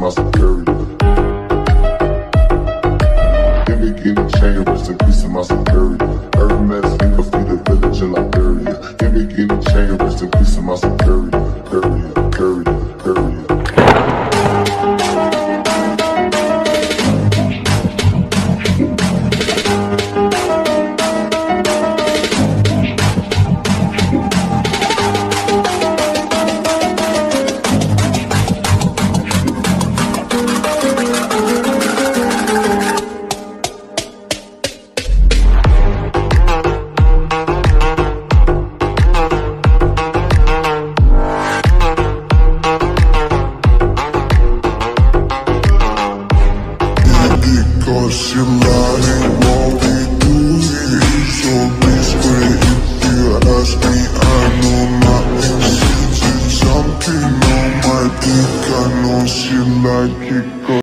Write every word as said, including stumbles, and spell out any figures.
my superior. Give me getting chain, rest in peace of my superior. Hermes, finger feed the village in Liberia. Give me getting chain, rest in peace of my superior. Period, period, period. Cause you're lying while we do it. So basically if you ask me, I know my intentions. Something on my dick, I know she like it.